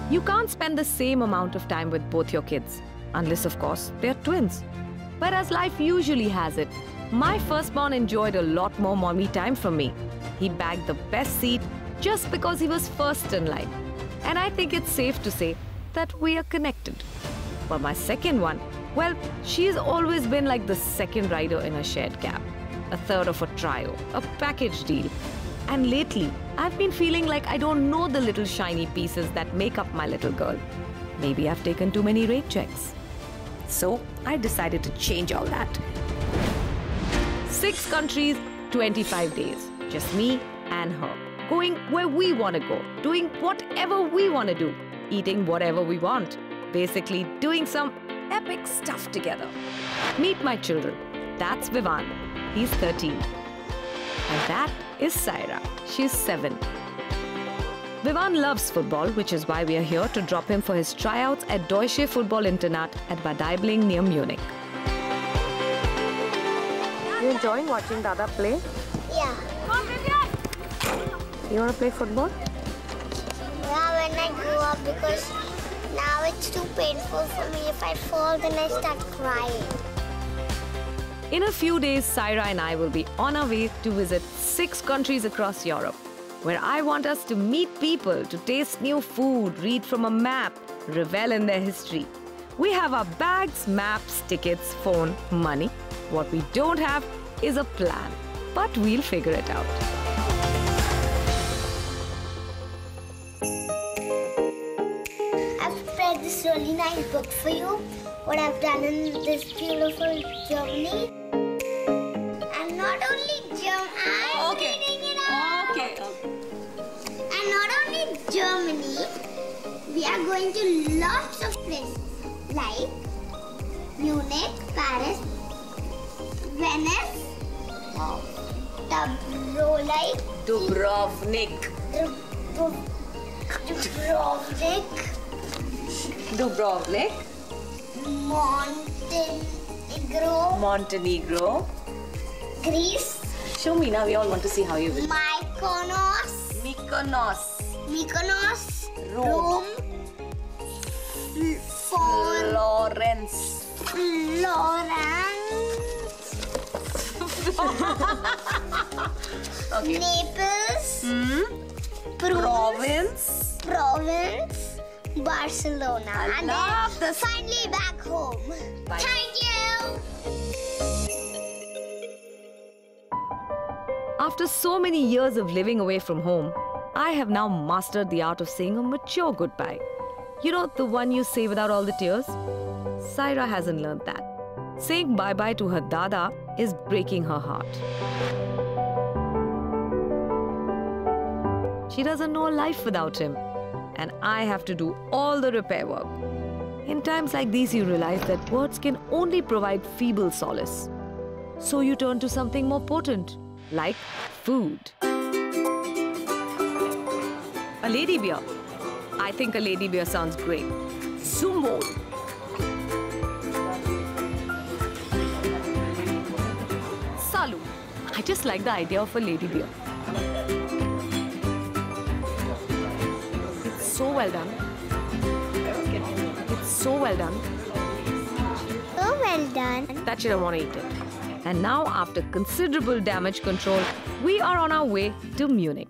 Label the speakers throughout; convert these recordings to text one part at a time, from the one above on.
Speaker 1: You can't spend the same amount of time with both your kids, unless of course they're twins. But as life usually has it, my firstborn enjoyed a lot more mommy time from me. He bagged the best seat just because he was first in line. And I think it's safe to say that we are connected. But my second one, well, she's always been like the second rider in a shared cab, a third of a trio, a package deal. And lately, I've been feeling like I don't know the little shiny pieces that make up my little girl. Maybe I've taken too many rate checks. So I decided to change all that. 6 countries, 25 days. Just me and her. Going where we want to go. Doing whatever we want to do. Eating whatever we want. Basically doing some epic stuff together. Meet my children. That's Vivan. He's 13. And that is Saira. She's 7. Vivan loves football, which is why we are here to drop him for his tryouts at Deutsche Fußball-Internat at Bad Aibling near Munich. You enjoying watching Dada play?
Speaker 2: Yeah.
Speaker 1: You want to play football?
Speaker 2: Yeah, when I grow up, because now it's too painful for me. If I fall, then I start crying.
Speaker 1: In a few days, Saira and I will be on our way to visit 6 countries across Europe, where I want us to meet people, to taste new food, read from a map, revel in their history. We have our bags, maps, tickets, phone, money. What we don't have is a plan, but we'll figure it out.
Speaker 2: I've prepared this really nice book for you, what I've done in this beautiful Germany. And not only Germany, I'm reading it out.
Speaker 1: Okay.
Speaker 2: And not only Germany, we are going to lots of places like Munich, Paris, Venice,
Speaker 1: Dubrovnik.
Speaker 2: Dubrovnik,
Speaker 1: Montenegro.
Speaker 2: Greece,
Speaker 1: Show me now, we all want to see how you will.
Speaker 2: Mykonos,
Speaker 1: Rome. Florence. Okay.
Speaker 2: Naples,
Speaker 1: Province.
Speaker 2: Barcelona,
Speaker 1: I
Speaker 2: and
Speaker 1: love
Speaker 2: then
Speaker 1: this.
Speaker 2: finally back home.
Speaker 1: Bye.
Speaker 2: Thank you.
Speaker 1: After so many years of living away from home, I have now mastered the art of saying a mature goodbye. You know, the one you say without all the tears? Saira hasn't learned that. Saying bye-bye to her Dada is breaking her heart. She doesn't know life without him, and I have to do all the repair work. In times like these, you realize that words can only provide feeble solace. So you turn to something more potent, like food. A lady beer. I think a lady beer sounds great. Sumo. Salu. I just like the idea of a lady beer. It's so well done. It's so well done
Speaker 2: Oh, well done.
Speaker 1: that you don't want to eat it. And now, after considerable damage control, we are on our way to Munich.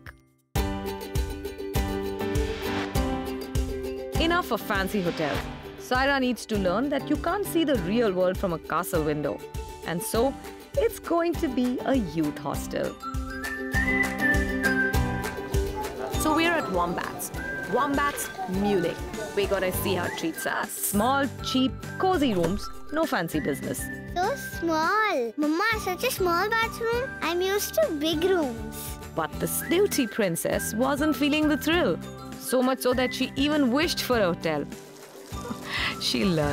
Speaker 1: Enough of fancy hotels. Saira needs to learn that you can't see the real world from a castle window. And so, it's going to be a youth hostel. So we're at Wombats. Wombats, Munich. We're gonna see how it treats us. Small, cheap, cozy rooms, no fancy business.
Speaker 2: So small. Mama, such a small bathroom. I'm used to big rooms.
Speaker 1: But the snooty princess wasn't feeling the thrill. So much so that she even wished for a hotel. She'll learn.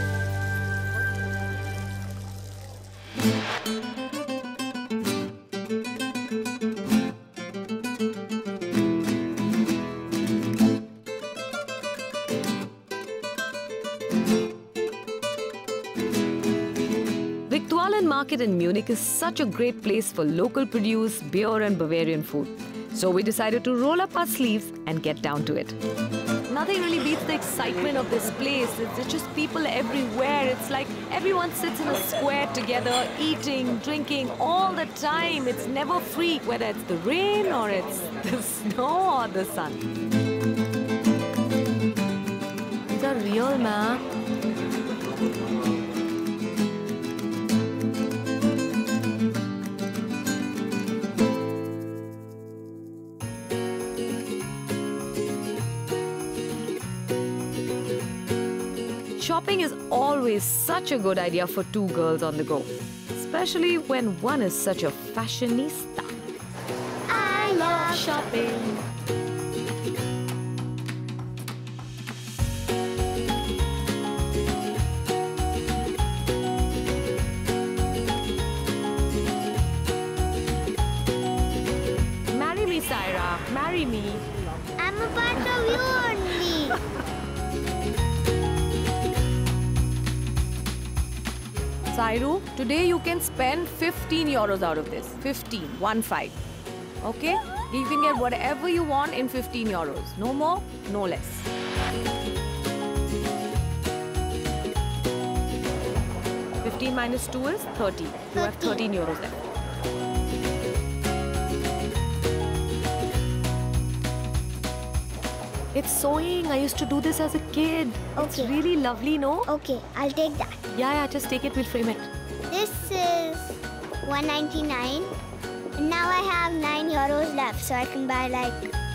Speaker 1: Viktualen Market in Munich is such a great place for local produce, beer and Bavarian food. So we decided to roll up our sleeves and get down to it. nothing really beats the excitement of this place. It's just people everywhere. It's like everyone sits in a square together, eating, drinking all the time. It's never free, whether it's the rain or it's the snow or the sun. These are real, man. Shopping is always such a good idea for two girls on the go, especially when one is such a fashionista.
Speaker 2: I love shopping.
Speaker 1: Marry me, Saira. Marry me.
Speaker 2: I'm a part of you only.
Speaker 1: Sairu, today you can spend 15 euros out of this. 15, 1-5. Okay? You can get whatever you want in 15 euros. No more, no less. $15 minus 2 is 30. You have 13 euros left. It's sewing. I used to do this as a kid. It's
Speaker 2: Okay.
Speaker 1: really lovely, no?
Speaker 2: Okay, I'll take that.
Speaker 1: Yeah, just take it. We'll frame it.
Speaker 2: This is $1.99. And now I have 9 euros left, so I can buy like...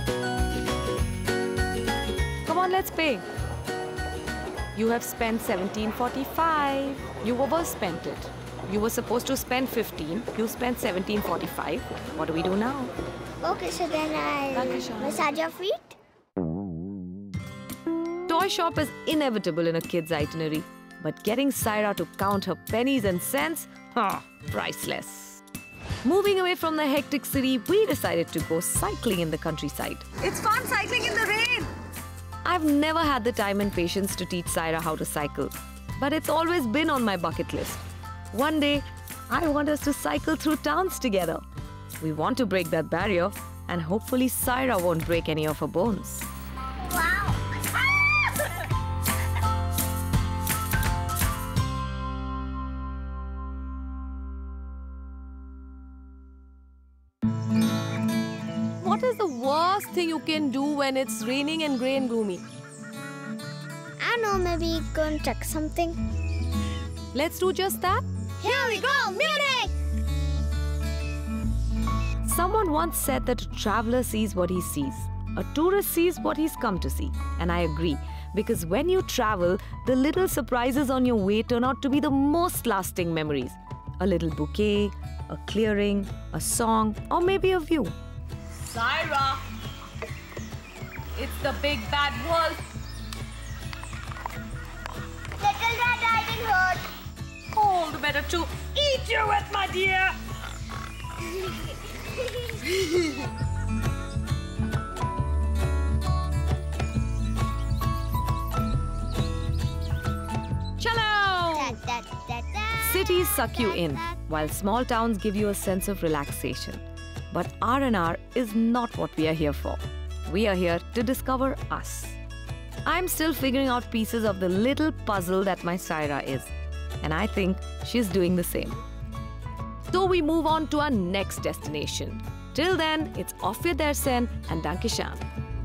Speaker 1: Come on, let's pay. You have spent 17.45. You overspent it. You were supposed to spend 15. You spent 17.45. What do we do now?
Speaker 2: Okay, so then I'll
Speaker 1: Dankeschön.
Speaker 2: massage your feet.
Speaker 1: Toy shop is inevitable in a kid's itinerary. But getting Saira to count her pennies and cents, priceless. Moving away from the hectic city, we decided to go cycling in the countryside.
Speaker 3: It's fun cycling in the rain.
Speaker 1: I've never had the time and patience to teach Saira how to cycle. But it's always been on my bucket list. One day, I want us to cycle through towns together. We want to break that barrier, and hopefully Saira won't break any of her bones.
Speaker 2: Wow.
Speaker 1: What is the worst thing you can do when it's raining and grey and gloomy?
Speaker 2: I know, maybe go and check something.
Speaker 1: Let's do just that.
Speaker 2: Here we go, Munich!
Speaker 1: Someone once said that a traveler sees what he sees. A tourist sees what he's come to see. And I agree, because when you travel, the little surprises on your way turn out to be the most lasting memories. A little bouquet, a clearing, a song, or maybe a view.
Speaker 3: Saira, it's the big bad wolf.
Speaker 2: Little Red Riding Hood.
Speaker 3: All the better to eat you with, my dear.
Speaker 1: Chalo!
Speaker 2: Da, da, da, da,
Speaker 1: Cities suck you in,
Speaker 2: da, da.
Speaker 1: while small towns give you a sense of relaxation. But R&R is not what we are here for. We are here to discover us. I'm still figuring out pieces of the little puzzle that my Saira is. And I think she's doing the same. So we move on to our next destination. Till then, it's Auf Wiedersehen and Dankeschön.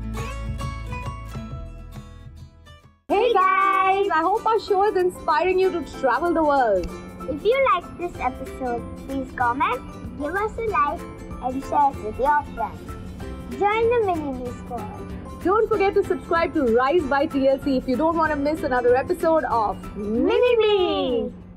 Speaker 3: Hey guys, I hope our show is inspiring you to travel the world.
Speaker 2: If you liked this episode, please comment, give us a like, and share it with your friends. Join the Mini-Me Squad.
Speaker 3: Don't forget to subscribe to Rise by TLC if you don't want to miss another episode of Mini-Me.